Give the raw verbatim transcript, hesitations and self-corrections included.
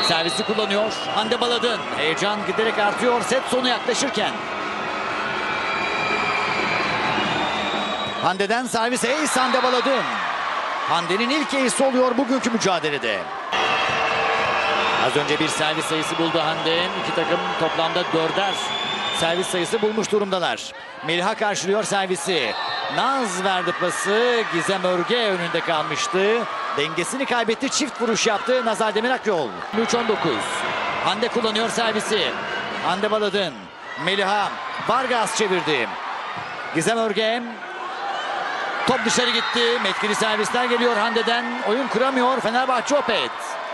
Servisi kullanıyor. Hande Baladın. Heyecan giderek artıyor set sonu yaklaşırken. Hande'den servis ace Hande Baladın. Hande'nin ilk ace'i oluyor bugünkü mücadelede. Az önce bir servis sayısı buldu Hande. İki takım toplamda dörder servis sayısı bulmuş durumdalar. Meliha karşılıyor servisi. Naz verdi pası. Gizem Örge önünde kalmıştı. Dengesini kaybetti. Çift vuruş yaptı Nazar Demirakyol. üç on dokuz. Hande kullanıyor servisi. Hande Baladın. Meliha. Vargas çevirdi. Gizem Örge. Top dışarı gitti. Metkili servisler geliyor Hande'den. Oyun kuramıyor Fenerbahçe Opet.